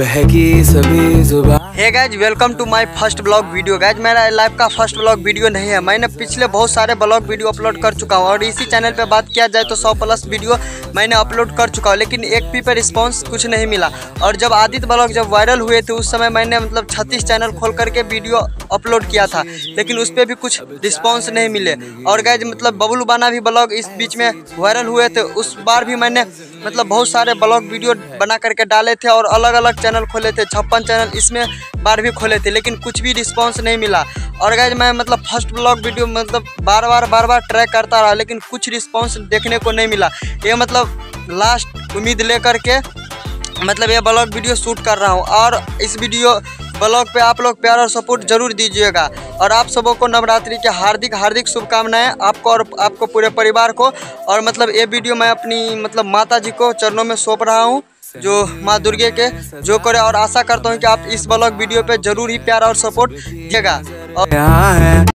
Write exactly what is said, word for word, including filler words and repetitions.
बहकी सभी जुबान। हे guys, welcome to my first blog video. Guys, मेरा लाइव का फर्स्ट ब्लॉग वीडियो नहीं है। मैंने पिछले बहुत सारे ब्लॉग वीडियो अपलोड कर चुका हूँ और इसी चैनल पे बात किया जाए तो सौ प्लस वीडियो मैंने अपलोड कर चुका हूँ, लेकिन एक भी पे रिस्पांस कुछ नहीं मिला। और जब आदित्य ब्लॉग जब वायरल हुए थे उस समय मैंने मतलब छत्तीस चैनल खोल करके वीडियो अपलोड किया था, लेकिन उस पर भी कुछ रिस्पॉन्स नहीं मिले। और गाइज मतलब बबलू बाना भी ब्लॉग इस बीच में वायरल हुए थे, उस बार भी मैंने मतलब बहुत सारे ब्लॉग वीडियो बना करके डाले थे और अलग अलग चैनल खोले थे, छप्पन चैनल इसमें बार भी खोले थे, लेकिन कुछ भी रिस्पांस नहीं मिला। और गाइज मैं मतलब फर्स्ट ब्लॉग वीडियो मतलब बार बार बार बार ट्रैक करता रहा, लेकिन कुछ रिस्पांस देखने को नहीं मिला। ये मतलब लास्ट उम्मीद लेकर के मतलब ये ब्लॉग वीडियो शूट कर रहा हूँ। और इस वीडियो ब्लॉग पे आप लोग प्यार और सपोर्ट जरूर दीजिएगा। और आप सबों को नवरात्रि के हार्दिक हार्दिक शुभकामनाएं, आपको और आपको पूरे परिवार को। और मतलब ये वीडियो मैं अपनी मतलब माता जी को चरणों में सौंप रहा हूँ, जो माँ दुर्गे के जो करे। और आशा करता हूँ कि आप इस ब्लॉग वीडियो पे जरूर ही प्यार और सपोर्ट दीजिएगा। और